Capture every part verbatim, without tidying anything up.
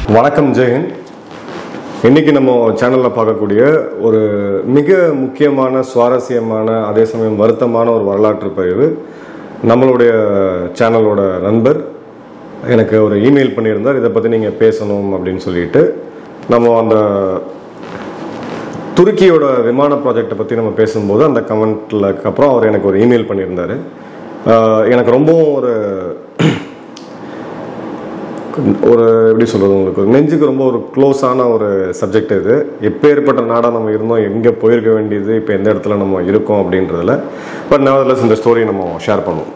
வணக்கம் ஜெயன். இன்னைக்கு நம்ம சேனல்ல பார்க்கக்கூடிய ஒரு மிக முக்கியமான சுவாரஸ்யமான அதே சமயம் வருத்தமான ஒரு வரலாற்று பதிவு. நம்மளுடைய சேனலோட நண்பர் எனக்கு ஒரு இமெயில் பண்ணியிருந்தார், இதை பற்றி நீங்கள் பேசணும் அப்படின்னு சொல்லிட்டு. நம்ம அந்த துருக்கியோட விமான ப்ராஜெக்டை பற்றி நம்ம பேசும்போது அந்த கமெண்ட்லக்கு அப்புறம் அவர் எனக்கு ஒரு இமெயில் பண்ணியிருந்தார். எனக்கு ரொம்பவும் ஒரு ஒரு எப்படி சொல்கிறது, உங்களுக்கு ஒரு நெஞ்சுக்கு ரொம்ப ஒரு க்ளோஸான ஒரு சப்ஜெக்ட் இது. எப்போ ஏற்பட்ட நாடாக நம்ம இருந்தோம், எங்கே போயிருக்க வேண்டியது, இப்போ எந்த இடத்துல நம்ம இருக்கோம் அப்படின்றதுல. பட் நேவர்லெஸ் இந்த ஸ்டோரியை நம்ம ஷேர் பண்ணுவோம்.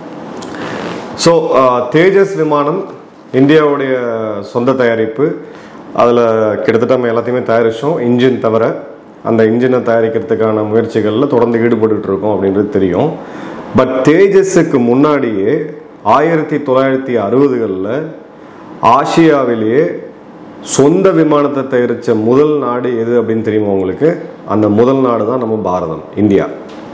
ஸோ தேஜஸ் விமானம் இந்தியாவுடைய சொந்த தயாரிப்பு. அதில் கிட்டத்தட்ட நம்ம எல்லாத்தையுமே தயாரித்தோம், இன்ஜின் தவிர. அந்த இன்ஜினை தயாரிக்கிறதுக்கான முயற்சிகளில் தொடர்ந்து ஈடுபட்டு இருக்கோம் அப்படின்றது தெரியும். பட் தேஜஸுக்கு முன்னாடியே ஆயிரத்தி தொள்ளாயிரத்தி அறுபதுகளில் ஆசியாவிலேயே சொந்த விமானத்தை தயாரித்த முதல் நாடு எது அப்படின்னு தெரியுமா உங்களுக்கு? அந்த முதல் நாடு தான் நம்ம பாரதம், இந்தியா.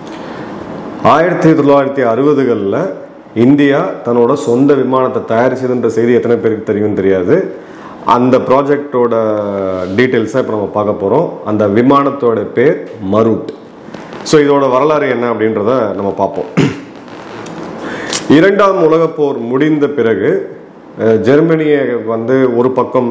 ஆயிரத்தி தொள்ளாயிரத்தி அறுபதுகளில் இந்தியா தன்னோட சொந்த விமானத்தை தயாரிச்சதுன்ற செய்தி எத்தனை பேருக்கு தெரியும் தெரியாது. அந்த ப்ராஜெக்டோட டீட்டெயில்ஸை இப்போ நம்ம பார்க்க போகிறோம். அந்த விமானத்தோட பேர் மருட். ஸோ இதோட வரலாறு என்ன அப்படின்றத நம்ம பார்ப்போம். இரண்டாம் உலகப் போர் முடிந்த பிறகு ஜெர்மனியை வந்து ஒரு பக்கம்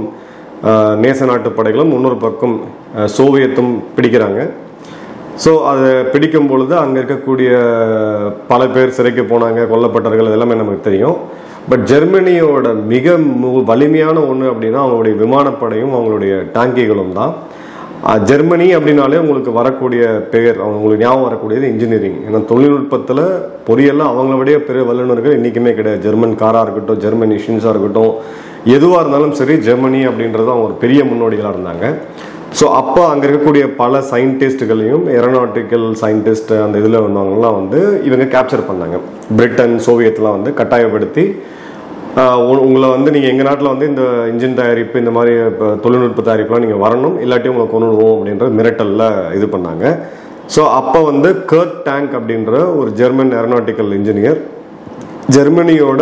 நேச நாட்டு படைகளும் இன்னொரு பக்கம் சோவியத்தும் பிடிக்கிறாங்க. ஸோ அதை பிடிக்கும் பொழுது அங்கே இருக்கக்கூடிய பல பேர் சிறைக்கு போனாங்க, கொல்லப்பட்டார்கள், இதெல்லாமே நமக்கு தெரியும். பட் ஜெர்மனியோட மிக வலிமையான ஒன்று அப்படின்னா அவங்களுடைய விமானப்படையும் அவங்களுடைய டாங்கிகளும் தான். ஜெர்மனி அப்படின்னாலே உங்களுக்கு வரக்கூடிய பெயர், அவங்களுக்கு ஞாபகம் வரக்கூடியது இன்ஜினியரிங். ஏன்னா தொழில்நுட்பத்தில் பொறியெல்லாம் அவங்கள விட பெரிய வல்லுநர்கள் இன்றைக்குமே கிடையாது. ஜெர்மன் காராக இருக்கட்டும், ஜெர்மன் மிஷின்ஸாக இருக்கட்டும், எதுவாக இருந்தாலும் சரி, ஜெர்மனி அப்படின்றது அவங்க ஒரு பெரிய முன்னோடிகளாக இருந்தாங்க. ஸோ அப்போ அங்கே இருக்கக்கூடிய பல சயின்டிஸ்ட்டுகளையும் ஏரோநாட்டிக்கல் சயின்டிஸ்ட் அந்த இதில் வந்தவங்கலாம் வந்து இவங்க கேப்சர் பண்ணாங்க. பிரிட்டன், சோவியத்லாம் வந்து கட்டாயப்படுத்தி உங்களை வந்து நீங்கள் எங்கள் நாட்டில் வந்து இந்த இன்ஜின் தயாரிப்பு, இந்த மாதிரி தொழில்நுட்ப தயாரிப்புலாம் நீங்கள் வரணும், இல்லாட்டி உங்களை கொண்டுடுவோம் அப்படின்ற மிரட்டலில் இது பண்ணாங்க. ஸோ அப்போ வந்து கர்ட் டேங்க் அப்படின்ற ஒரு ஜெர்மன் ஏரோநாட்டிக்கல் இன்ஜினியர் ஜெர்மனியோட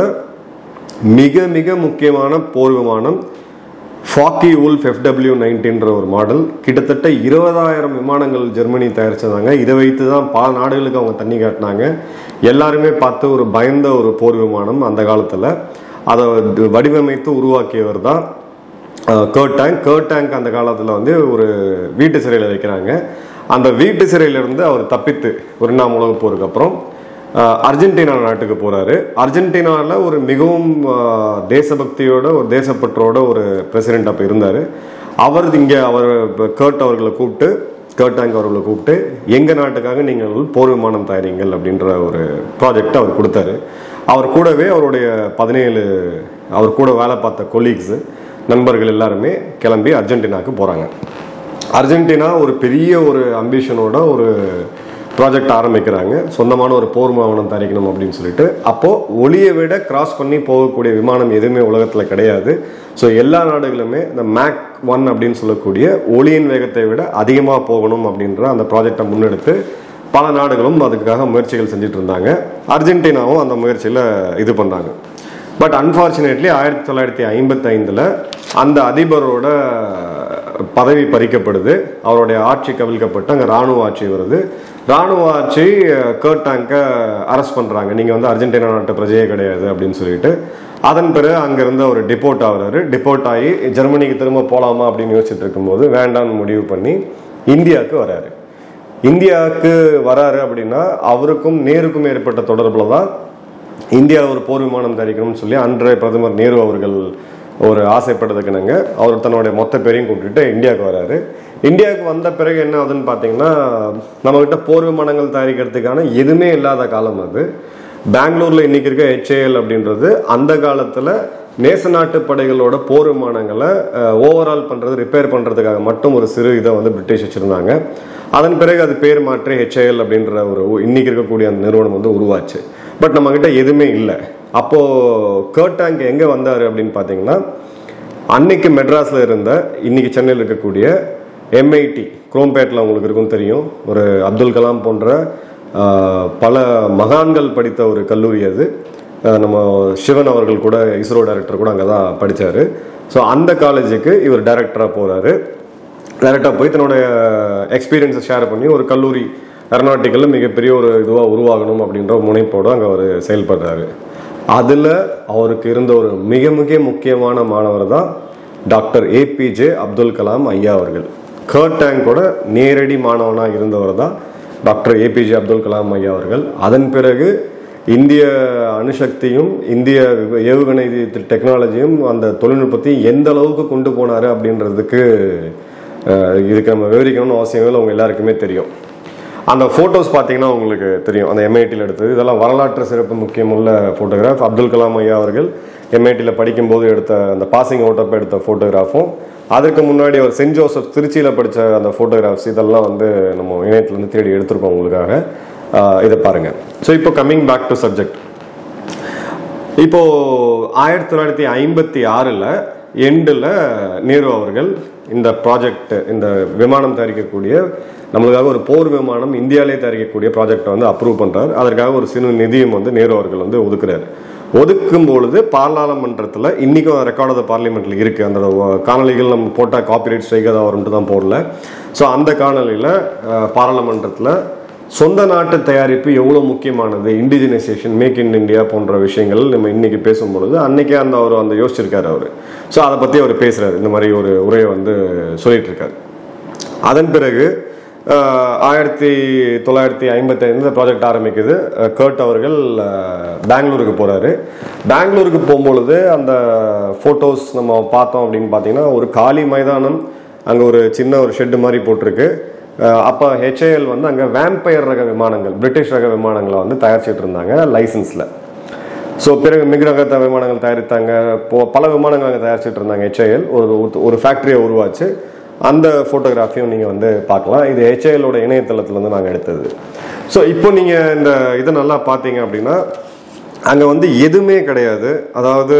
மிக மிக முக்கியமான போர் விமானம் ஃபாக்கி உல்ஃப் எஃப் டபிள்யூ நைன்டீன்ற ஒரு மாடல், கிட்டத்தட்ட இருபதாயிரம் விமானங்கள் ஜெர்மனி தயாரிச்சதாங்க. இதை வைத்து தான் பல நாடுகளுக்கு அவங்க தண்ணி காட்டினாங்க. எல்லாருமே பார்த்து ஒரு பயந்த ஒரு போர் விமானம் அந்த காலத்தில். அதை வடிவமைத்து உருவாக்கியவர் தான் கர்ட் டேங்க். கர்ட் டேங்க் அந்த காலத்தில் வந்து ஒரு வீட்டு சிறையில் வைக்கிறாங்க. அந்த வீட்டு சிறையிலிருந்து அவர் தப்பித்து ஒரு இரண்டாம் உலகப் போருக்கு அப்புறம் அர்ஜென்டினா நாட்டுக்கு போகிறாரு. அர்ஜென்டினாவில் ஒரு மிகவும் தேசபக்தியோட ஒரு தேசப்பற்றோட ஒரு பிரசிடென்ட் அப்போ இருந்தார். அவர் இங்கே அவர் கர்ட் அவர்களை கூப்பிட்டு கர்ட் டேங்க் அவர்களை கூப்பிட்டு எங்கள் நாட்டுக்காக நீங்கள் போர் விமானம் தயாரிங்கள் அப்படின்ற ஒரு ப்ராஜெக்டை அவர் கொடுத்தாரு. அவர் கூடவே அவருடைய பதினேழு அவர் கூட வேலை பார்த்த கொலீக்ஸு, நண்பர்கள் எல்லாருமே கிளம்பி அர்ஜென்டினாவுக்கு போகிறாங்க. அர்ஜென்டினா ஒரு பெரிய ஒரு அம்பிஷனோட ஒரு ப்ராஜெக்ட் ஆரம்பிக்கிறாங்க, சொந்தமான ஒரு போர் விமானம் தயாரிக்கணும் அப்படின்னு சொல்லிட்டு. அப்போது ஒளியை விட கிராஸ் பண்ணி போகக்கூடிய விமானம் எதுவுமே உலகத்தில் கிடையாது. ஸோ எல்லா நாடுகளுமே இந்த மேக் ஒன் அப்படின்னு சொல்லக்கூடிய ஒளியின் வேகத்தை விட அதிகமாக போகணும் அப்படின்ற அந்த ப்ராஜெக்டை முன்னெடுத்து பல நாடுகளும் அதுக்காக முயற்சிகள் செஞ்சுட்டு இருந்தாங்க. அர்ஜென்டினாவும் அந்த முயற்சியில் இது பண்ணாங்க. பட் அன்ஃபார்ச்சுனேட்லி ஆயிரத்தி தொள்ளாயிரத்தி ஐம்பத்தி ஐந்தில் அந்த அதிபரோட பதவி பறிக்கப்படுது. அவருடைய ஆட்சி கவிழ்க்கப்பட்டு அங்கே இராணுவ ஆட்சி வருது. இராணுவ ஆட்சி கர்ட் டேங்கை அரெஸ்ட் பண்ணுறாங்க. நீங்கள் வந்து அர்ஜென்டினா நாட்டு பிரஜையே கிடையாது அப்படின்னு சொல்லிட்டு. அதன் பிறகு அங்கேருந்து அவர் டிபோர்ட் ஆகுறாரு. டிபோர்ட் ஆகி ஜெர்மனிக்கு திரும்ப போகலாமா அப்படின்னு யோசிச்சுட்டு இருக்கும்போது வேண்டான்னு முடிவு பண்ணி இந்தியாவுக்கு வராரு. இந்தியாவுக்கு வராரு அப்படின்னா அவருக்கும் நேருக்கும் ஏற்பட்ட தொடர்பில் தான் இந்தியாவில் ஒரு போர் விமானம் தயாரிக்கணும்னு சொல்லி அன்றைய பிரதமர் நேரு அவர்கள் ஒரு ஆசைப்பட்டதுக்குனாங்க அவர் தன்னுடைய மொத்த பேரையும் கூப்பிட்டுட்டு இந்தியாவுக்கு வராரு. இந்தியாவுக்கு வந்த பிறகு என்ன ஆகுதுன்னு பார்த்தீங்கன்னா, நம்மகிட்ட போர் விமானங்கள் தயாரிக்கிறதுக்கான எதுவுமே இல்லாத காலம் அது. பெங்களூரில் இன்னைக்கு இருக்க ஹெச்ஏஎல் அப்படின்றது அந்த காலத்தில் நேச நாட்டு படைகளோட போர் விமானங்களை ஓவரால் பண்ணுறது, ரிப்பேர் பண்ணுறதுக்காக மட்டும் ஒரு சிறு இதை வந்து பிரிட்டிஷ் வச்சுருந்தாங்க. அதன் பிறகு அது பேர் மாற்றி ஹெச்ஏஎல் அப்படின்ற ஒரு இன்னைக்கு இருக்கக்கூடிய அந்த நிறுவனம் வந்து உருவாச்சு. பட் நம்மக்கிட்ட எதுவுமே இல்லை. அப்போது கர்ட் டேங்க் எங்கே வந்தார் அப்படின்னு பார்த்தீங்கன்னா, அன்னைக்கு மெட்ராஸில் இருந்த இன்னைக்கு சென்னையில் இருக்கக்கூடிய எம்ஐடி குரோம்பேட்டில் உங்களுக்கு இருக்குன்னு தெரியும், ஒரு அப்துல் கலாம் போன்ற பல மகான்கள் படித்த ஒரு கல்லூரி அது. நம்ம சிவன் அவர்கள் கூட இஸ்ரோ டைரக்டர் கூட அங்கே தான் படித்தார். ஸோ அந்த காலேஜுக்கு இவர் டைரக்டராக போகிறாரு. டைரக்டாக போய் தன்னுடைய எக்ஸ்பீரியன்ஸை ஷேர் பண்ணி ஒரு கல்லூரி ஏரோநாட்டிக்கலில் மிகப்பெரிய ஒரு இதுவாக உருவாகணும் அப்படின்ற முனைப்போடு அங்கே அவர் செயல்படுறாரு. அதில் அவருக்கு இருந்த ஒரு மிக மிக முக்கியமான மாணவர் தான் டாக்டர் ஏபிஜே அப்துல் கலாம் ஐயா அவர்கள். கர்ட் டேங்கோட நேரடி மாணவனாக இருந்தவர் தான் டாக்டர் ஏபிஜே அப்துல் கலாம் ஐயா அவர்கள். அதன் பிறகு இந்திய அணுசக்தியும் இந்திய ஏவுகணை டெக்னாலஜியும் அந்த தொழில்நுட்பத்தையும் எந்த அளவுக்கு கொண்டு போனார் அப்படின்றதுக்கு இதுக்கு நம்ம விவரிக்கணும்னு அவசியம் இல்லை, அவங்க எல்லாருக்குமே தெரியும். அந்த ஃபோட்டோஸ் பார்த்தீங்கன்னா உங்களுக்கு தெரியும், அந்த எம்ஐடியில் எடுத்தது. இதெல்லாம் வரலாற்று சிறப்பு முக்கியமுள்ள ஃபோட்டோகிராஃப். அப்துல் கலாம் ஐயா அவர்கள் எம்ஐடியில் படிக்கும்போது எடுத்த அந்த பாசிங் அவுட் ஆஃப் எடுத்த ஃபோட்டோகிராஃபும், அதுக்கு முன்னாடி அவர் சென்ட் ஜோசப் திருச்சியில் படித்த அந்த ஃபோட்டோகிராஃப்ஸ் இதெல்லாம் வந்து நம்ம இணையத்துலேருந்து தேடி எடுத்திருக்கோம் உங்களுக்காக. இதை பாருங்கள். ஸோ இப்போ கம்மிங் பேக் டு சப்ஜெக்ட். இப்போது ஆயிரத்தி தொள்ளாயிரத்தி ஐம்பத்தி ஆறில் எண்டில் நேரு அவர்கள் இந்த ப்ராஜெக்ட், இந்த விமானம் தயாரிக்கக்கூடிய நம்மளுக்காக ஒரு போர் விமானம் இந்தியாவிலே தயாரிக்கக்கூடிய ப்ராஜெக்டை வந்து அப்ரூவ் பண்ணுறாரு. அதற்காக ஒரு சிறு நிதியம் வந்து நேரு அவர்கள் வந்து ஒதுக்குறாரு. ஒதுக்கும் பொழுது பாராளுமன்றத்தில் இன்றைக்கும் ரெக்கார்ட் ஆஃப் பார்லிமெண்ட்டில் இருக்குது. அந்த காணொலிகள் நம்ம போட்டால் காப்பிரைட் ஸ்ட்ரைக் தான் வரும்ட்டு தான் போடல. ஸோ அந்த காணொலியில் பாராளுமன்றத்தில் சொந்த நாட்டு தயாரிப்பு எவ்வளோ முக்கியமானது, இண்டிஜினைசேஷன், மேக் இன் இண்டியா போன்ற விஷயங்கள் நம்ம இன்னைக்கு பேசும்பொழுது அன்னைக்கே அந்த அவர் அந்த யோசிச்சிருக்காரு அவர். ஸோ அதை பற்றி அவர் பேசுகிறார், இந்த மாதிரி ஒரு உரையை வந்து சொல்லிட்டு இருக்காரு. அதன் பிறகு ஆயிரத்தி தொள்ளாயிரத்தி ஐம்பத்தி ஐந்து ப்ராஜெக்ட் ஆரம்பிக்குது. கர்ட் அவர்கள் பெங்களூருக்கு போகிறாரு. பெங்களூருக்கு போகும்பொழுது அந்த ஃபோட்டோஸ் நம்ம பார்த்தோம் அப்படின்னு பார்த்தீங்கன்னா ஒரு காலி மைதானம், அங்கே ஒரு சின்ன ஒரு ஷெட்டு மாதிரி போட்டிருக்கு. அப்போ ஹெச்ஏஎல் வந்து அங்கே வேம்பயர் ரக விமானங்கள், பிரிட்டிஷ் ரக விமானங்களை வந்து தயாரிச்சுட்டு இருந்தாங்க லைசன்ஸில். ஸோ பிறகு மிக ரக விமானங்கள் தயாரித்தாங்க, பல விமானங்கள் அங்கே தயாரிச்சுட்டு இருந்தாங்க ஹெச்ஏஎல். ஒரு ஒரு ஃபேக்ட்ரியை உருவாச்சு. அந்த ஃபோட்டோகிராஃபியும் நீங்கள் வந்து பார்க்கலாம். இது ஹெச்ஏஎலோட இணையதளத்துலேருந்து நாங்கள் எடுத்தது. ஸோ இப்போ நீங்கள் இந்த இதை நல்லா பார்த்தீங்க அப்படின்னா அங்கே வந்து எதுவுமே கிடையாது. அதாவது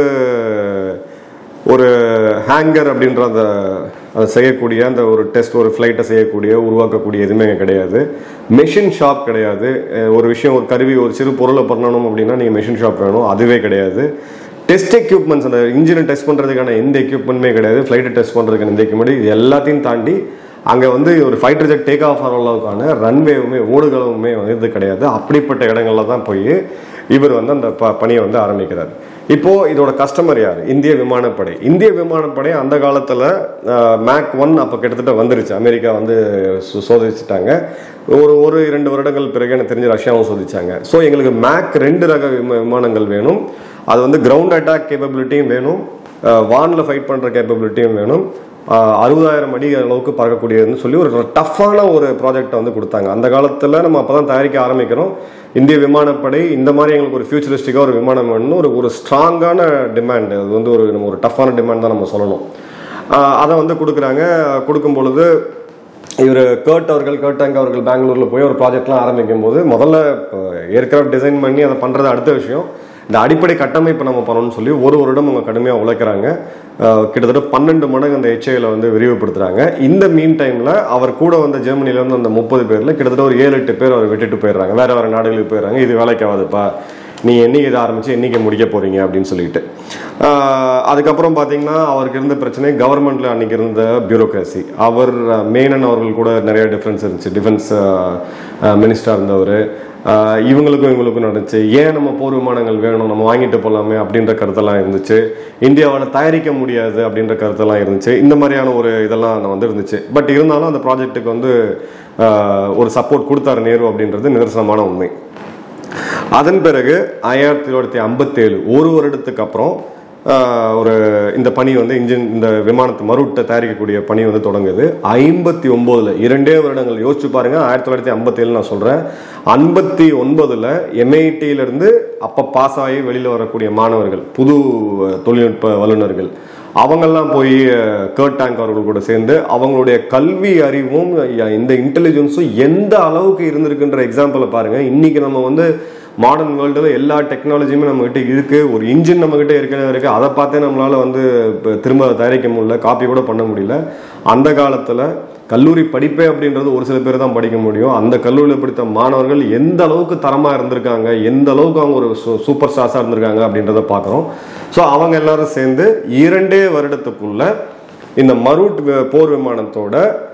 ஒரு ஹேங்கர் அப்படின்ற அந்த அதை செய்யக்கூடிய அந்த ஒரு டெஸ்ட், ஒரு ஃப்ளைட்டை செய்யக்கூடிய உருவாக்கக்கூடிய எதுவுமே கிடையாது. மெஷின் ஷாப் கிடையாது. ஒரு விஷயம், ஒரு கருவி, ஒரு சிறு பொருளை பண்ணணும் அப்படின்னா நீங்கள் மெஷின் ஷாப் வேணும், அதுவே கிடையாது. டெஸ்ட் எக்யூப்மெண்ட்ஸ், அந்த இன்ஜினை டெஸ்ட் பண்ணுறதுக்கான எந்த எக்யூப்மெண்ட்டுமே கிடையாது. ஃப்ளைட்டை டெஸ்ட் பண்ணுறதுக்கான எந்த எக்யூப்மெண்ட், இது எல்லாத்தையும் தாண்டி அங்கே வந்து ஒரு ஃபைட்டர் ஜெட் டேக் ஆஃப் ஆகிற அளவுக்கான ரன்வேவுமே ஓடுகளுமே வந்து இது கிடையாது. அப்படிப்பட்ட இடங்கள்ல தான் போய் இவர் வந்து அந்த ப பணியை வந்து ஆரம்பிக்கிறார். இப்போது இதோட கஸ்டமர் யார்? இந்திய விமானப்படை. இந்திய விமானப்படை அந்த காலத்தில் மேக் ஒன் அப்போ கிட்டத்தட்ட வந்துருச்சு. அமெரிக்கா வந்து சோதிச்சுட்டாங்க. ஒரு ஒரு இரண்டு வருடங்கள் பிறகு எனக்கு தெரிஞ்ச ரஷ்யாவும் சோதிச்சாங்க. ஸோ எங்களுக்கு மேக் ரெண்டு ரக விமானங்கள் வேணும். அது வந்து கிரவுண்ட் அட்டாக் கேப்பபிலிட்டியும் வேணும், வானில் ஃபைட் பண்ணுற கேப்பபிலிட்டியும் வேணும், அறுபதாயிரம் அடி அளவுக்கு பறக்கக்கூடியதுன்னு சொல்லி ஒரு டஃப்பான ஒரு ப்ராஜெக்டை வந்து கொடுத்தாங்க. அந்த காலத்தில் நம்ம அப்போ தான் தயாரிக்க ஆரம்பிக்கிறோம். இந்திய விமானப்படை இந்த மாதிரி எங்களுக்கு ஒரு ஃபியூச்சரிஸ்டிக்காக ஒரு விமானம் வேணும்னு ஒரு ஒரு ஸ்ட்ராங்கான டிமாண்ட், அது வந்து ஒரு நம்ம ஒரு டஃப்பான டிமாண்ட் தான் நம்ம சொல்லணும். அதை வந்து கொடுக்குறாங்க. கொடுக்கும் பொழுது இவர் கர்ட் அவர்கள் கர்ட் டேங்க் அவர்கள் பெங்களூரில் போய் ஒரு ப்ராஜெக்ட்லாம் ஆரம்பிக்கும் போது முதல்ல ஏர்கிராஃப்ட் டிசைன் பண்ணி அதை பண்ணுறது அடுத்த விஷயம். இந்த அடிப்படை கட்டமைப்பு நம்ம பண்ணணும்னு சொல்லி ஒரு வருடம் அவங்க கடுமையாக உழைக்கிறாங்க. கிட்டத்தட்ட பன்னெண்டு மடங்கு அந்த ஹெச்ஏல வந்து விரிவுபடுத்துறாங்க. இந்த மீன் டைமில் அவர் கூட வந்த ஜெர்மனிலேருந்து அந்த முப்பது பேரில் கிட்டத்தட்ட ஒரு ஏழு எட்டு பேர் அவர் விட்டுட்டு போயிடுறாங்க, வேற வேறு நாடுகளுக்கு போயிடுறாங்க. இது வேலைக்கு ஆகாதுப்பா, நீ என்னைக்கு இதை ஆரம்பிச்சு என்னைக்கு முடிக்க போறீங்க அப்படின்னு சொல்லிட்டு. அதுக்கப்புறம் பார்த்தீங்கன்னா அவருக்கு இருந்த பிரச்சனை கவர்மெண்ட்ல அன்னைக்கு இருந்த பியூரோக்ராசி. அவர் மேனன் அவர்கள் கூட நிறைய டிஃப்ரென்ஸ் இருந்துச்சு. டிஃபென்ஸ் மினிஸ்டராக இருந்தவர். இவங்களுக்கும் இவங்களுக்கும் நடந்துச்சு. ஏன் நம்ம போர் விமானங்கள் வேணும், நம்ம வாங்கிட்டு போகலாமே அப்படின்ற கருத்தெல்லாம் இருந்துச்சு. இந்தியாவில் தயாரிக்க முடியாது அப்படின்ற கருத்தெல்லாம் இருந்துச்சு. இந்த மாதிரியான ஒரு இதெல்லாம் வந்து இருந்துச்சு. பட் இருந்தாலும் அந்த ப்ராஜெக்ட்டுக்கு வந்து ஒரு சப்போர்ட் கொடுத்தாரு நேரு அப்படின்றது நிதர்சனமான உண்மை. அதன் பிறகு ஆயிரத்தி தொள்ளாயிரத்தி ஐம்பத்தி ஏழு ஒரு வருடத்துக்கு அப்புறம் ஒரு இந்த பணி வந்து இன்ஜின் இந்த விமானத்தை மருட்டை தயாரிக்கக்கூடிய பணி வந்து தொடங்குது. ஐம்பத்தி ஒன்பதுல இரண்டே வருடங்கள் யோசிச்சு பாருங்க. ஆயிரத்தி தொள்ளாயிரத்தி ஐம்பத்தி ஏழு நான் சொல்றேன். ஐம்பத்தி ஒன்பதுல எம்ஐடியிலிருந்து அப்ப பாஸ் ஆகி வெளியில வரக்கூடிய மாணவர்கள், புது தொழில்நுட்ப வல்லுநர்கள், அவங்கெல்லாம் போய் கர்ட் டேங்க் அவர்கள் கூட சேர்ந்து அவங்களுடைய கல்வி அறிவும் இந்த இன்டெலிஜென்ஸும் எந்த அளவுக்கு இருந்திருக்குன்ற எக்ஸாம்பிளை பாருங்க. இன்னைக்கு நம்ம வந்து மாடர்ன் வேர்ல்டில் எல்லா டெக்னாலஜியுமே நம்மகிட்ட இருக்கு. ஒரு இன்ஜின் நம்மகிட்ட ஏற்கனவே இருக்கு. அதை பார்த்தே நம்மளால வந்து திரும்ப தயாரிக்க முடியல, காப்பி கூட பண்ண முடியல. அந்த காலத்தில் கல்லூரி படிப்பே அப்படின்றது ஒரு சில பேர் தான் படிக்க முடியும். அந்த கல்லூரியில் படித்த மாணவர்கள் எந்த அளவுக்கு தரமாக இருந்திருக்காங்க, எந்த அளவுக்கு அவங்க ஒரு சூப்பர் ஸ்டார்ஸாக இருந்திருக்காங்க அப்படின்றத பார்க்குறோம். ஸோ அவங்க எல்லாரும் சேர்ந்து இரண்டே வருடத்துக்குள்ள இந்த மருட் போர் விமானத்தோட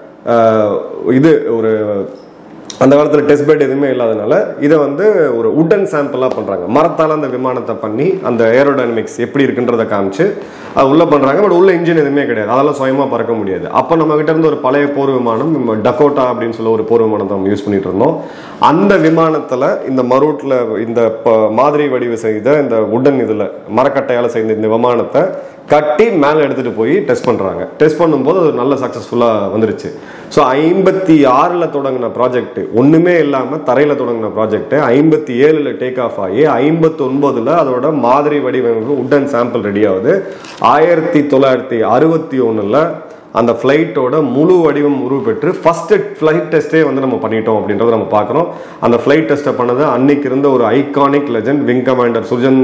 இது ஒரு அந்த காலத்தில் டெஸ்ட் பெட் எதுவுமே இல்லாதனால இதை வந்து ஒரு உட்டன் சாம்பிளாக பண்ணுறாங்க. மரத்தால் அந்த விமானத்தை பண்ணி அந்த ஏரோடைனமிக்ஸ் எப்படி இருக்குன்றதை காமிச்சு அது உள்ளே பண்ணுறாங்க. பட் உள்ள இன்ஜின் எதுவுமே கிடையாது, அதெல்லாம் சுயமாக பறக்க முடியாது. அப்போ நம்ம கிட்ட இருந்து ஒரு பழைய போர் விமானம் டக்கோட்டா அப்படின்னு சொல்ல ஒரு போர் விமானத்தை நம்ம யூஸ் பண்ணிட்டு இருந்தோம். அந்த விமானத்தில் இந்த மருட்டில் இந்த மாதிரி வடிவு செய்த இந்த உடன் இதில் மரக்கட்டையால் செய்த இந்த விமானத்தை கட்டி மேலே எடுத்துகிட்டு போய் டெஸ்ட் பண்ணுறாங்க. டெஸ்ட் பண்ணும்போது அது நல்ல சக்ஸஸ்ஃபுல்லாக வந்துருச்சு. ஸோ ஐம்பத்தி ஆறில் தொடங்கின ப்ராஜெக்ட் ஒன்றுமே இல்லாமல் தரையில் தொடங்கின ப்ராஜெக்ட் ஐம்பத்தி ஏழில் டேக் ஆஃப் ஆகி ஐம்பத்தி ஒன்பதில் அதோட மாதிரி வடிவமைப்பு உட்டன் சாம்பிள் ரெடி ஆகுது. ஆயிரத்தி தொள்ளாயிரத்தி அறுபத்தி ஒன்றில் அந்த ஃப்ளைட்டோட முழு வடிவம் உருவெற்று ஃபர்ஸ்ட் ஃப்ளைட் டெஸ்ட்டே வந்து நம்ம பண்ணிட்டோம் அப்படின்றத நம்ம பார்க்குறோம். அந்த ஃப்ளைட் டெஸ்ட்டை பண்ணது அன்னைக்கு இருந்த ஒரு iconic legend wing commander Surjan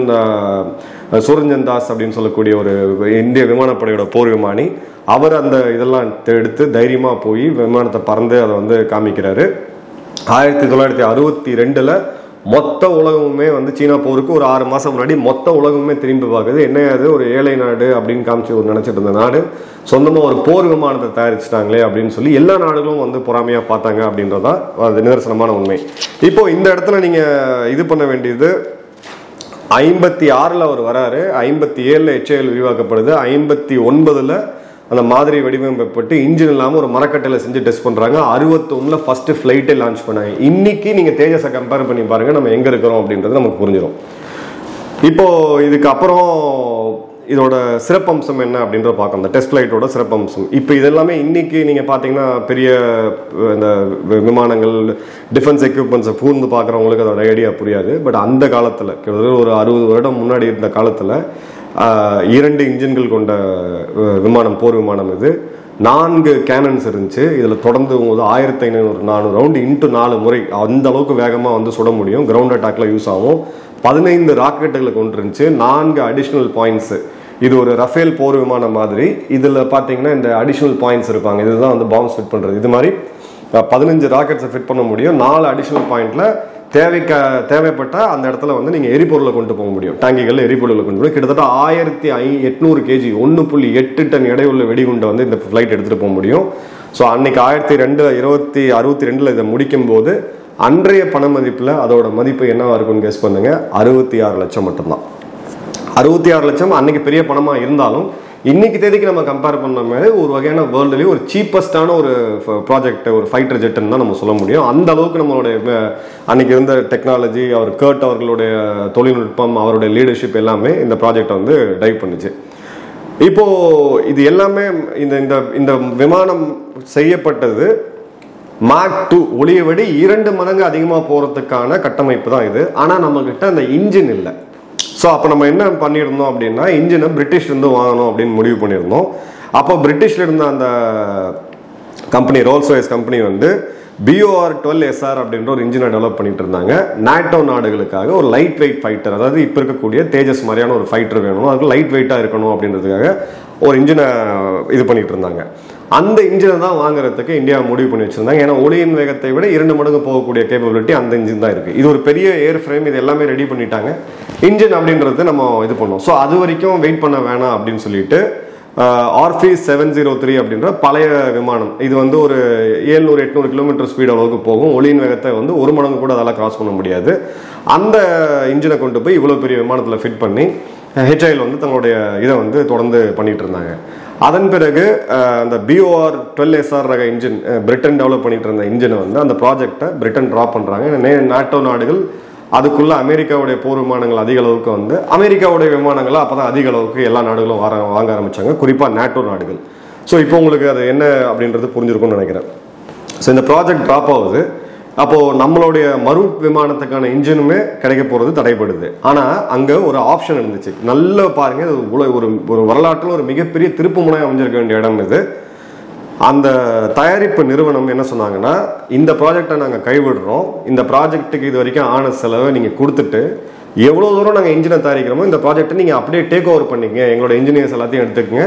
Suranjan Das அப்படின்னு சொல்லக்கூடிய ஒரு இந்திய விமானப்படையோட போர் விமானி. அவர் அந்த இதெல்லாம் எடுத்து தைரியமாக போய் விமானத்தை பறந்து அதை வந்து காமிக்கிறாரு. ஆயிரத்தி தொள்ளாயிரத்தி அறுபத்தி ரெண்டில் மொத்த உலகமுமே வந்து சீனா போருக்கு ஒரு ஆறு மாதம் முன்னாடி மொத்த உலகமுமே திரும்பி பார்க்குது. என்ன அது ஒரு ஏழை நாடு அப்படின்னு காமிச்சு ஒரு நினச்சிட்டு இருந்த நாடு சொந்தமாக ஒரு போர் விமானத்தை தயாரிச்சிட்டாங்களே அப்படின்னு சொல்லி எல்லா நாடுகளும் வந்து பொறாமையாக பார்த்தாங்க அப்படின்றதான் அது நிதர்சனமான உண்மை. இப்போ இந்த இடத்துல நீங்கள் இது பண்ண வேண்டியது, ஐம்பத்தி ஆறில் அவர் வராரு, ஐம்பத்தி ஏழில் எச்ஏஎல் விரிவாக்கப்படுது, ஐம்பத்தி ஒன்பதில் அந்த மாதிரி வடிவமைப்பட்டு இன்ஜின் இல்லாமல் ஒரு மரக்கட்டையில் செஞ்சு டெஸ்ட் பண்ணுறாங்க. அறுபத்தொன்னில் ஃபஸ்ட்டு ஃப்ளைட்டே லான்ச் பண்ணாங்க. இன்னைக்கு நீங்கள் தேஜஸை கம்பேர் பண்ணி பாருங்கள் நம்ம எங்கே இருக்கிறோம் அப்படின்றது நமக்கு புரிஞ்சிடும். இப்போது இதுக்கப்புறம் இதோட சிறப்பம்சம் என்ன அப்படின்றத பார்க்கணும், இந்த டெஸ்ட் ஃப்ளைட்டோட சிறப்பம்சம். இப்போ இதெல்லாமே இன்னைக்கு நீங்கள் பார்த்தீங்கன்னா பெரிய இந்த விமானங்கள் டிஃபென்ஸ் எக்யூப்மெண்ட்ஸை பூர்ந்து பார்க்குறவங்களுக்கு அதோட ஐடியா புரியாது. பட் அந்த காலத்தில் கிட்டத்தட்ட ஒரு அறுபது வருடம் முன்னாடி இருந்த காலத்தில் இரண்டு இன்ஜின்கள் கொண்ட விமானம், போர் விமானம் இது. நான்கு கேனன்ஸ் இருந்துச்சு. இதில் தொடர்ந்து போது ஆயிரத்தி ஐநூறு நானூறு ரவுண்டு இன்ட்டு நாலு முறை அந்த அளவுக்கு வேகமாக வந்து சுட முடியும். கிரவுண்ட் அட்டாக்ல யூஸ் ஆகும். பதினைந்து ராக்கெட்டுகளை கொண்டு இருந்துச்சு. நான்கு அடிஷ்னல் பாயிண்ட்ஸு. இது ஒரு ரஃபேல் போர் விமானம் மாதிரி. இதில் பார்த்தீங்கன்னா இந்த அடிஷ்னல் பாயிண்ட்ஸ் இருப்பாங்க, இதுதான் வந்து பாம்ஸ் ஃபிட் பண்ணுறது. இது மாதிரி பதினஞ்சு ராக்கெட்ஸை ஃபிட் பண்ண முடியும். நாலு அடிஷ்னல் பாயிண்ட்ல தேவைக்க தேவைப்பட்டால் அந்த இடத்துல வந்து நீங்கள் எரிபொருளை கொண்டு போக முடியும். டேங்கிகளில் எரிபொருளை கொண்டு போய் கிட்டத்தட்ட ஆயிரத்தி ஐ எட்நூறு கேஜி ஒன்று புள்ளி எட்டு டன் எடையுள்ள வெடிகுண்டை வந்து இந்த ஃப்ளைட் எடுத்துகிட்டு போக முடியும். ஸோ அன்னைக்கு ஆயிரத்தி ரெண்டு இருபத்தி அறுபத்தி ரெண்டில் இதை முடிக்கும் போது அன்றைய பண மதிப்பில் அதோட மதிப்பு என்னவா இருக்குன்னு கெஸ் பண்ணுங்க, அறுபத்தி ஆறு லட்சம் மட்டும்தான். அறுபத்தி ஆறு லட்சம் அன்னைக்கு பெரிய பணமாக இருந்தாலும் இன்னைக்கு தேதிக்கு நம்ம கம்பேர் பண்ண மாதிரி ஒரு வகையான வேர்ல்டுலேயே ஒரு சீப்பஸ்டான ஒரு ப்ராஜெக்ட், ஒரு ஃபைட்டர் ஜெட்டுன்னு தான் நம்ம சொல்ல முடியும். அந்த அளவுக்கு நம்மளுடைய அன்னைக்கு இருந்த டெக்னாலஜி, அவர் கர்ட் அவர்களுடைய தொழில்நுட்பம், அவருடைய லீடர்ஷிப் எல்லாமே இந்த ப்ராஜெக்டை வந்து டைவ் பண்ணுச்சு. இப்போ இது எல்லாமே இந்த இந்த விமானம் செய்யப்பட்டது மாக் டூ ஒளியை விட இரண்டு மடங்கு அதிகமாக போகிறதுக்கான கட்டமைப்பு தான் இது. ஆனால் நம்மக்கிட்ட அந்த இன்ஜின் இல்லை. ஸோ அப்போ நம்ம என்ன பண்ணியிருந்தோம் அப்படின்னா, இன்ஜினை பிரிட்டிஷ்லேருந்து வாங்கணும் அப்படின்னு முடிவு பண்ணியிருந்தோம். அப்போ பிரிட்டிஷில் இருந்த அந்த கம்பெனி, ரோல்ஸ் ராய்ஸ் கம்பெனி வந்து பிஓஆர் டுவெல் எஸ்ஆர் அப்படின்ற ஒரு இன்ஜினை டெவலப் பண்ணிட்டு இருந்தாங்க. நாட்டோ நாடுகளுக்காக ஒரு லைட் வெயிட் ஃபைட்டர், அதாவது இப்போ இருக்கக்கூடிய தேஜஸ் மாதிரியான ஒரு ஃபைட்டர் வேணும், அதுக்கு லைட் வெயிட்டாக இருக்கணும் அப்படின்றதுக்காக ஒரு இன்ஜினை இது பண்ணிட்டு இருந்தாங்க. அந்த இன்ஜினை தான் வாங்குறதுக்கு இந்தியா முடிவு பண்ணி வச்சிருந்தாங்க. ஏன்னா ஒளியின் வேகத்தை விட இரண்டு மடங்கு போகக்கூடிய கேப்பபிலிட்டி அந்த இன்ஜின் தான் இருக்கு. இது ஒரு பெரிய ஏர் ஃப்ரேம், இது எல்லாமே ரெடி பண்ணிட்டாங்க. இன்ஜின் அப்படின்றது நம்ம இது பண்ணோம். ஸோ அது வரைக்கும் வெயிட் பண்ண வேணாம் அப்படின்னு சொல்லிட்டு ஆர்பி செவன் ஜீரோ த்ரீ அப்படின்ற பழைய விமானம், இது வந்து ஒரு ஏழ்நூறு எட்நூறு கிலோமீட்டர் ஸ்பீட் அளவுக்கு போகும். ஒளியின் வேகத்தை வந்து ஒரு மடங்கு கூட அதெல்லாம் கிராஸ் பண்ண முடியாது. அந்த இன்ஜினை கொண்டு போய் இவ்வளோ பெரிய விமானத்தில் ஃபிட் பண்ணி ஹெச்ஐஎல் வந்து தங்களுடைய இதை வந்து தொடர்ந்து பண்ணிட்டு இருந்தாங்க. அதன் பிறகு அந்த பிஓஆர் டுவெல் எஸ்ஆர் ரக இன்ஜின் பிரிட்டன் டெவலப் பண்ணிட்டு இருந்த இன்ஜினை வந்து அந்த ப்ராஜெக்டை பிரிட்டன் ட்ராப் பண்ணுறாங்க. நாட்டோ நாடுகள் அதுக்குள்ள அமெரிக்காவுடைய போர் விமானங்கள் அதிக அளவுக்கு வந்து அமெரிக்காவுடைய விமானங்களை அப்போ தான் அதிக அளவுக்கு எல்லா நாடுகளும் வர வாங்க ஆரம்பித்தாங்க, குறிப்பாக நாட்டோ நாடுகள். ஸோ இப்போ உங்களுக்கு அது என்ன அப்படின்றது புரிஞ்சிருக்கும்னு நினைக்கிறேன். ஸோ இந்த ப்ராஜெக்ட் ட்ராப் ஆகுது. அப்போது நம்மளுடைய மருட் விமானத்துக்கான இன்ஜினுமே கிடைக்க போகிறது தடைப்படுது. ஆனால் அங்கே ஒரு ஆப்ஷன் இருந்துச்சு. நல்லா பாருங்கள், ஒரு ஒரு வரலாற்றில் ஒரு மிகப்பெரிய திருப்பு முனை அமைஞ்சிருக்க வேண்டிய இடம் இது. அந்த தயாரிப்பு நிறுவனம் என்ன சொன்னாங்கன்னா, இந்த ப்ராஜெக்டை நாங்கள் கைவிடுறோம், இந்த ப்ராஜெக்ட்டுக்கு இது வரைக்கும் ஆன செலவை நீங்கள் கொடுத்துட்டு எவ்வளோ தூரம் நாங்கள் இன்ஜினை தயாரிக்கிறோமோ இந்த ப்ராஜெக்டை நீங்கள் அப்படியே டேக் ஓவர் பண்ணிக்கங்க, எங்களோட இன்ஜினியர்ஸ் எல்லாத்தையும் எடுத்துக்கங்க,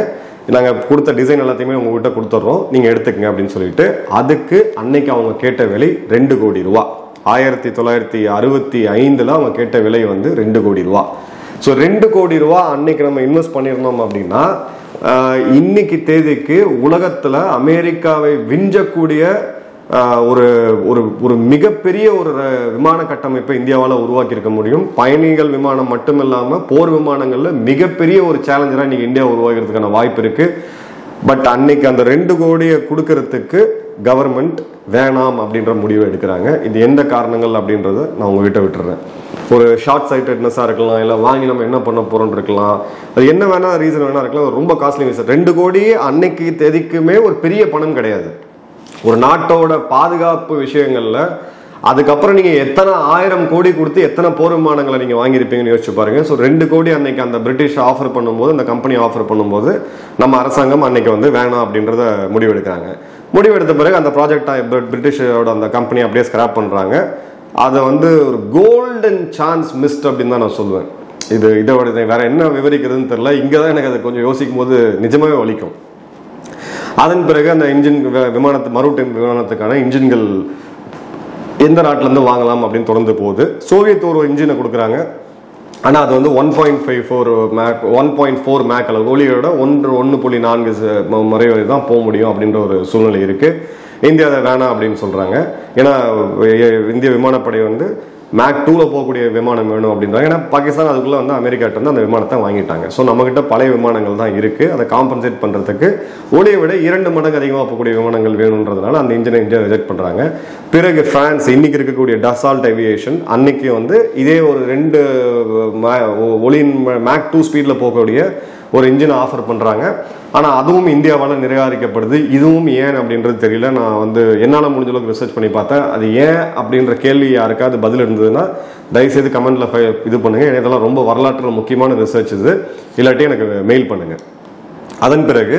நாங்கள் கொடுத்த டிசைன் எல்லாத்தையுமே உங்ககிட்ட கொடுத்துட்றோம், நீங்கள் எடுத்துக்கங்க அப்படின்னு சொல்லிட்டு அதுக்கு அன்னைக்கு அவங்க கேட்ட விலை ரெண்டு கோடி ரூபா. ஆயிரத்தி தொள்ளாயிரத்தி அறுபத்தி ஐந்துல அவங்க கேட்ட விலை வந்து ரெண்டு கோடி ரூபா. ஸோ ரெண்டு கோடி ரூபா அன்னைக்கு நம்ம இன்வெஸ்ட் பண்ணியிருந்தோம் அப்படின்னா இன்னைக்கு தேதிக்கு உலகத்தில் அமெரிக்காவை விஞ்சக்கூடிய ஒரு ஒரு மிகப்பெரிய ஒரு விமான கட்டமைப்பை இந்தியாவால் உருவாக்கி இருக்க முடியும். பயணிகள் விமானம் மட்டும் இல்லாமல் போர் விமானங்களில் மிகப்பெரிய ஒரு சேலஞ்சராக இன்னைக்கு இந்தியா உருவாகிறதுக்கான வாய்ப்பு இருக்கு. பட் அன்னைக்கு அந்த ரெண்டு கோடியை கொடுக்கறதுக்கு கவர்மெண்ட் வேணாம் அப்படின்ற முடிவை எடுக்கிறாங்க. இது எந்த காரணங்கள் அப்படின்றத நான் உங்ககிட்ட விட்டுறேன். ஒரு ஷார்ட் சைட்டட்னஸாக இருக்கலாம், இல்லை வாங்கி நம்ம என்ன பண்ண போறோம்னு இருக்கலாம், அது என்ன வேணா ரீசன் வேணா இருக்கலாம். ரொம்ப காஸ்ட்லி மிஸ். ரெண்டு கோடி அன்னைக்கு தேதிக்குமே ஒரு பெரிய பணம் கிடையாது. ஒரு நாட்டோட பாதுகாப்பு விஷயங்கள்ல அதுக்கப்புறம் நீங்க எத்தனை ஆயிரம் கோடி கொடுத்து எத்தனை போர் விமானங்களை நீங்க வாங்கியிருப்பீங்கன்னு யோசிச்சு பாருங்க. ஸோ ரெண்டு கோடி அன்னைக்கு அந்த பிரிட்டிஷ் ஆஃபர் பண்ணும்போது, அந்த கம்பெனி ஆஃபர் பண்ணும்போது நம்ம அரசாங்கம் அன்னைக்கு வந்து வேணாம் அப்படின்றத முடிவெடுக்கிறாங்க. முடிவெடுத்த பிறகு அந்த ப்ராஜெக்டை பிரிட்டிஷோட அந்த கம்பெனி அப்படியே ஸ்கிராப் பண்றாங்க. அதை வந்து ஒரு கோல்டன் சான்ஸ் மிஸ்ட் அப்படின்னு தான் நான் சொல்லுவேன். இது இதோட வேற என்ன விவரிக்கிறதுன்னு தெரியல. இங்கதான் எனக்கு அதை கொஞ்சம் யோசிக்கும் போது நிஜமாவே வலிக்கும். அதன் பிறகு அந்த இன்ஜின் விமானத்து மருட் விமானத்துக்கான இன்ஜின்கள் எந்த நாட்டில இருந்து வாங்கலாம் அப்படின்னு தொடர்ந்து போகுது. சோவியத் ஒரு இன்ஜினை கொடுக்குறாங்க. ஆனால் அது வந்து one point five four Mach one point four Mach அளவு ஒளியோட ஒன்று ஒன்று புள்ளி நான்கு முறை வரை தான் போக முடியும் அப்படின்ற ஒரு சூழ்நிலை இருக்கு. இந்தியா அதை வேணாம் அப்படின்னு சொல்றாங்க. ஏன்னா இந்திய விமானப்படை வந்து மேக் டூல போகக்கூடிய விமானம் வேணும் அப்படின்றாங்க. ஏன்னா பாகிஸ்தான் அதுக்குள்ள வந்து அமெரிக்காட்ட வந்து அந்த விமானத்தை வாங்கிட்டாங்க. ஸோ நம்ம கிட்ட பழைய விமானங்கள் தான் இருக்கு. அதை காம்பன்சேட் பண்றதுக்கு ஒளியை விட இரண்டு மடங்கு அதிகமாக போகக்கூடிய விமானங்கள் வேணுன்றதுனால அந்த இன்ஜினை இந்தியா ரிஜெக்ட் பண்றாங்க. பிறகு பிரான்ஸ் இன்னைக்கு இருக்கக்கூடிய டசால்ட் ஏவியேஷன் அன்னைக்கு வந்து இதே ஒரு ரெண்டு ஒளியின் மேக் டூ ஸ்பீட்ல போகக்கூடிய ஒரு இன்ஜினை ஆஃபர் பண்றாங்க. ஆனா அதுவும் இந்தியாவால் நிராகரிக்கப்படுது. இதுவும் ஏன் அப்படின்றது தெரியல. நான் வந்து என்னால் முடிஞ்ச அளவுக்கு ரிசர்ச் பண்ணி பார்த்தேன். அது ஏன் அப்படின்ற கேள்வி யாருக்காவது பதில் இருந்ததுன்னா தயவுசெய்து கமெண்ட்ல இது பண்ணுங்க. இதெல்லாம் ரொம்ப வரலாற்றில் முக்கியமான ரிசர்ச் இது. இல்லாட்டி எனக்கு மெயில் பண்ணுங்க. அதன் பிறகு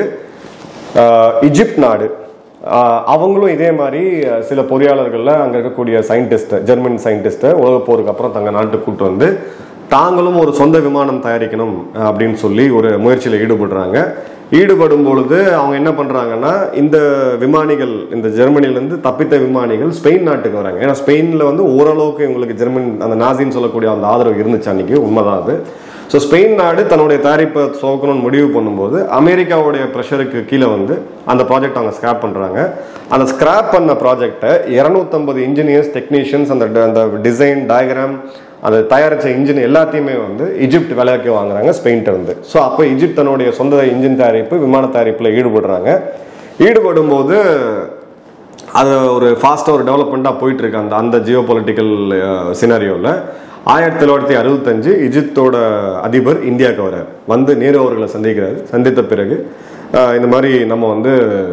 ஈஜிப்ட் நாடு அவங்களும் இதே மாதிரி சில பொறியாளர்கள்ல அங்க இருக்கக்கூடிய சயின்டிஸ்ட், ஜெர்மன் சயின்டிஸ்ட உலக போருக்கு அப்புறம் தங்க நாட்டுக்கு கூட்டு வந்து தாங்களும் ஒரு சொந்த விமானம் தயாரிக்கணும் அப்படின்னு சொல்லி ஒரு முயற்சியில் ஈடுபடுறாங்க. ஈடுபடும் பொழுது அவங்க என்ன பண்றாங்கன்னா, இந்த விமானிகள் இந்த ஜெர்மனியிலிருந்து தப்பித்த விமானிகள் ஸ்பெயின் நாட்டுக்கு வராங்க. ஏன்னா ஸ்பெயின்ல வந்து ஓரளவுக்கு இவங்களுக்கு ஜெர்மன் அந்த நாசின்னு சொல்லக்கூடிய அந்த ஆதரவு இருந்துச்சு அன்னைக்கு, உண்மைதான் அது. ஸோ ஸ்பெயின் நாடு தன்னுடைய தயாரிப்பை துவக்கணும்னு முடிவு பண்ணும்போது அமெரிக்காவுடைய ப்ரெஷருக்கு கீழே வந்து அந்த ப்ராஜெக்ட் அவங்க ஸ்கிராப் பண்றாங்க. அந்த ஸ்கிராப் பண்ண ப்ராஜெக்டை இருநூத்தம்பது இன்ஜினியர்ஸ், டெக்னீஷியன்ஸ், அந்த அந்த டிசைன் டயக்ராம், அந்த தயாரிச்ச இன்ஜின் எல்லாத்தையுமே வந்து ஈஜிப்ட் விலைக்கு வாங்குறாங்க ஸ்பெயின்ட்ட இருந்து. ஸோ அப்போ ஈஜிப்ட் தன்னுடைய சொந்த இன்ஜின் தயாரிப்பு, விமான தயாரிப்பில் ஈடுபடுறாங்க. ஈடுபடும் போது அது ஒரு ஃபாஸ்ட்டாக ஒரு டெவலப்மெண்ட்டாக போயிட்டு இருக்கு அந்த அந்த ஜியோ பொலிட்டிக்கல் சினாரியோவில். ஆயிரத்தி தொள்ளாயிரத்தி அறுபத்தஞ்சு ஈஜிப்தோட அதிபர் இந்தியாவுக்கு வரார். வந்து நேரு அவர்களை சந்திக்கிறார். சந்தித்த பிறகு இந்த மாதிரி நம்ம வந்து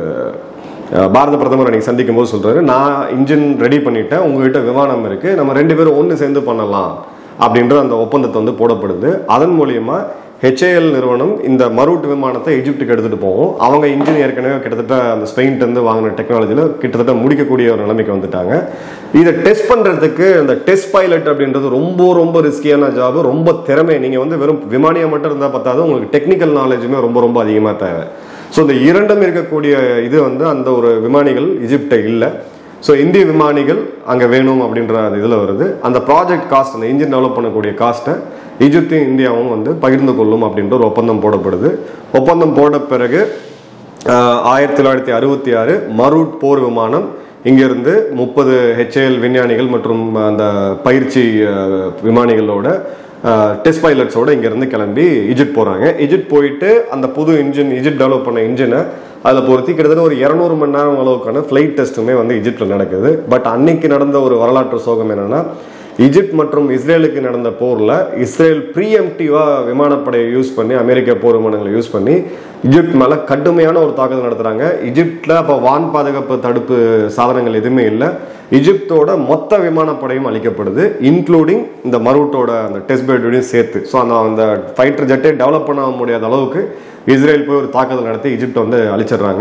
பாரத பிரதமர் அன்னைக்கு சந்திக்கும் போது சொல்றாரு, நான் இன்ஜின் ரெடி பண்ணிட்டேன், உங்ககிட்ட விமானம் இருக்கு, நம்ம ரெண்டு பேரும் ஒன்று சேர்ந்து பண்ணலாம் அப்படின்ற அந்த ஒப்பந்தத்தை வந்து போடப்படுது. அதன் மூலியமா ஹெச்ஏஎல் நிறுவனம் இந்த மருட் விமானத்தை ஈஜிப்டுக்கு எடுத்துட்டு போவோம். அவங்க இன்ஜின் ஏற்கனவே கிட்டத்தட்ட அந்த ஸ்பெயின்ல இருந்து வாங்கின டெக்னாலஜியில கிட்டத்தட்ட முடிக்கக்கூடிய ஒரு நிலைமைக்கு வந்துட்டாங்க. இதை டெஸ்ட் பண்றதுக்கு அந்த டெஸ்ட் பைலட் அப்படின்றது ரொம்ப ரொம்ப ரிஸ்கியான ஜாப், ரொம்ப திறமை. நீங்க வந்து வெறும் விமானியா மட்டும் இருந்தா பத்தாது, உங்களுக்கு டெக்னிக்கல் நாலேஜுமே ரொம்ப ரொம்ப அதிகமாக தேவை. ஸோ இந்த இரண்டும் இருக்கக்கூடிய இது வந்து அந்த ஒரு விமானிகள் ஈஜிப்ட இல்லை. ஸோ இந்திய விமானிகள் அங்கே வேணும் அப்படின்ற அந்த இதில் வருது. அந்த ப்ராஜெக்ட் காஸ்ட், அந்த இன்ஜின் டெவலப் பண்ணக்கூடிய காஸ்ட்டை ஈஜிப்தையும் இந்தியாவும் வந்து பகிர்ந்து கொள்ளும் அப்படின்ற ஒரு ஒப்பந்தம் போடப்படுது. ஒப்பந்தம் போட பிறகு ஆயிரத்தி தொள்ளாயிரத்தி அறுபத்தி ஆறு மருட் போர் விமானம் இங்கிருந்து முப்பது ஹெச்ஏஎல் விஞ்ஞானிகள் மற்றும் அந்த பயிற்சி விமானிகளோட டெஸ்ட் பைலட்ஸோட இங்கிருந்து கிளம்பி ஈஜிப்ட் போறாங்க. ஈஜிப்ட் போயிட்டு அந்த புது இன்ஜின், ஈஜிப்ட் டெவலப் பண்ண இன்ஜினை அதில் பொறுத்தி கிட்டத்தட்ட ஒரு இருநூறு மணி நேரம் அளவுக்கான ஃபிளைட் டெஸ்ட்டுமே வந்து ஈஜிப்ட்ல நடக்குது. பட் அன்னைக்கு நடந்த ஒரு வரலாற்று சோகம் என்னன்னா, ஈஜிப்ட் மற்றும் இஸ்ரேலுக்கு நடந்த போர்ல இஸ்ரேல் ப்ரீஎம்டிவா விமானப்படையை யூஸ் பண்ணி, அமெரிக்க போர் விமானங்களை யூஸ் பண்ணி ஈஜிப்ட் மேல கடுமையான ஒரு தாக்குதல் நடத்துறாங்க. ஈஜிப்ட்ல அப்ப வான் பாதுகாப்பு தடுப்பு சாதனங்கள் எதுவுமே இல்லை. ஈஜிப்தோட மொத்த விமானப்படையும் அளிக்கப்படுது, இன்க்ளூடிங் இந்த மருட்டோட அந்த டெஸ்ட் பெட்டையும் சேர்த்து. ஸோ அந்த அந்த ஃபைட்டர் ஜெட்டை டெவலப் பண்ண முடியாத அளவுக்கு இஸ்ரேல் போய் ஒரு தாக்குதல் நடத்தி ஈஜிப்ட் வந்து அழிச்சிடுறாங்க.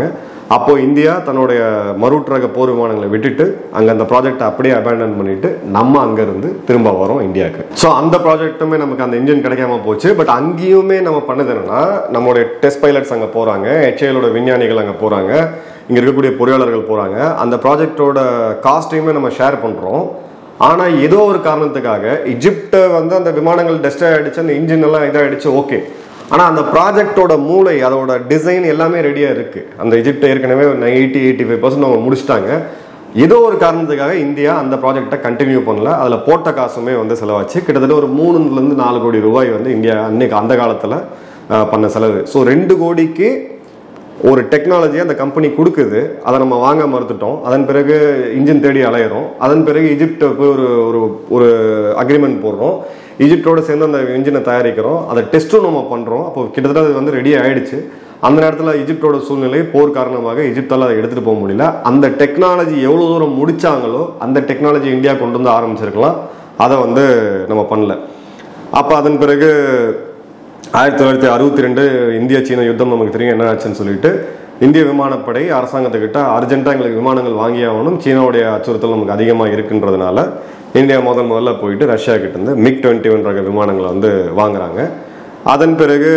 அப்போ இந்தியா தன்னுடைய மரூட் ரக போர் விமானங்களை விட்டுட்டு அங்க அந்த ப்ராஜெக்ட் அப்படியே அபேண்டன் பண்ணிட்டு நம்ம அங்க இருந்து திரும்ப வரோம் இந்தியாவுக்கு. ஸோ அந்த ப்ராஜெக்ட்டுமே நமக்கு அந்த இன்ஜின் கிடைக்காம போச்சு. பட் அங்கேயுமே நம்ம பண்ணது என்னன்னா, நம்மளுடைய டெஸ்ட் பைலட்ஸ் அங்க போறாங்க, ஹெச்ஏஎலோட விஞ்ஞானிகள் அங்க போறாங்க, இங்க இருக்கக்கூடிய பொறியாளர்கள் போறாங்க. அந்த ப்ராஜெக்டோட காஸ்ட்டையுமே நம்ம ஷேர் பண்றோம். ஆனா ஏதோ ஒரு காரணத்துக்காக எகிப்ட் வந்து அந்த விமானங்கள் டெஸ்ட் ஆயிடுச்சு, அந்த இன்ஜின் எல்லாம் இதாயிடுச்சு, ஓகே. ஆனா அந்த ப்ராஜெக்டோட மூளை, அதோட டிசைன் எல்லாமே ரெடியா இருக்கு. அந்த எகிப்ட் ஏற்கனவே எயிட்டி எயிட்டி ஃபைவ் பர்சன்ட் அவங்க முடிச்சிட்டாங்க. ஏதோ ஒரு காரணத்துக்காக இந்தியா அந்த ப்ராஜெக்டை கண்டினியூ பண்ணல. அதுல போட்ட காசுமே வந்து செலவாச்சு. கிட்டத்தட்ட ஒரு மூணுல இருந்து நாலு கோடி ரூபாய் வந்து இந்தியா அன்னைக்கு அந்த காலத்துல பண்ண செலவு. ஸோ ரெண்டு கோடிக்கு ஒரு டெக்னாலஜி அந்த கம்பெனி கொடுக்குது, அதை நம்ம வாங்க மறுத்துட்டோம். அதன் பிறகு இன்ஜின் தேடி அலையிறோம். அதன் பிறகு எகிப்ட் போய் ஒரு ஒரு அக்ரிமெண்ட் போடுறோம், ஈஜிப்டோட சேர்ந்து அந்த இன்ஜினை தயாரிக்கிறோம், அதை டெஸ்ட்டும் நம்ம பண்றோம். அப்போ கிட்டத்தட்ட அது வந்து ரெடி ஆயிடுச்சு. அந்த நேரத்தில் ஈஜிப்டோட சூழ்நிலை போர் காரணமாக ஈஜிப்டால் அதை எடுத்துட்டு போக முடியல. அந்த டெக்னாலஜி எவ்வளோ தூரம் முடிச்சாங்களோ அந்த டெக்னாலஜி இந்தியா கொண்டு வந்து ஆரம்பிச்சிருக்கலாம், அதை வந்து நம்ம பண்ணல. அப்போ அதன் பிறகு ஆயிரத்தி தொள்ளாயிரத்தி அறுபத்தி ரெண்டு இந்திய சீன யுத்தம் நமக்கு தெரியும் என்ன ஆச்சுன்னு சொல்லிட்டு இந்திய விமானப்படை அரசாங்கத்துக்கிட்ட அர்ஜென்ட்டாக எங்களுக்கு விமானங்கள் வாங்கி ஆகணும், சீனாவுடைய அச்சுறுத்தல் நமக்கு அதிகமாக இருக்குன்றதுனால இந்தியா முதல் முதல்ல போயிட்டு ரஷ்யா கிட்ட இருந்து மிக் டுவெண்ட்டி ஒன் ரக விமானங்களை வந்து வாங்குறாங்க. அதன் பிறகு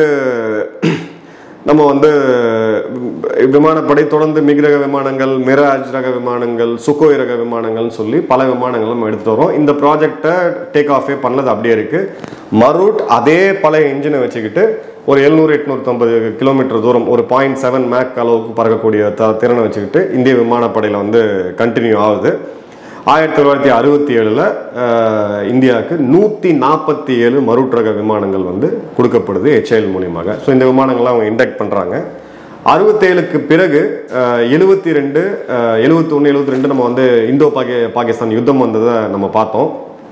நம்ம வந்து விமானப்படை தொடர்ந்து மிக் ரக விமானங்கள், மிராஜ் ரக விமானங்கள், சுக்கோய் ரக விமானங்கள் சொல்லி பல விமானங்கள் நம்ம எடுத்துட்டு வரோம். இந்த ப்ராஜெக்டை டேக் ஆஃபே பண்ணது அப்படியே இருக்கு. மரூட் அதே பழைய இன்ஜினை வச்சுக்கிட்டு ஒரு எழுநூறு எட்நூத்தி ஐம்பது கிலோமீட்டர் தூரம், ஒரு பாயிண்ட் செவன் மேக் அளவுக்கு பறக்கக்கூடிய திறனை வச்சுக்கிட்டு இந்திய விமானப்படையில வந்து கண்டினியூ ஆகுது. ஆயிரத்தி தொள்ளாயிரத்தி அறுபத்தி ஏழுல இந்தியாவுக்கு நூத்தி நாற்பத்தி ஏழு மரூட் ரக விமானங்கள் வந்து கொடுக்கப்படுது ஹெச்ஏஎல் மூலியமாக. ஸோ இந்த விமானங்கள்லாம் அவங்க இண்டக்ட் பண்றாங்க. அறுபத்தேழுக்கு பிறகு எழுபத்தி ரெண்டு எழுபத்தி ஒன்று எழுபத்தி ரெண்டு நம்ம வந்து இந்தோ பாகி பாகிஸ்தான் யுத்தம் வந்ததை நம்ம பார்த்தோம்.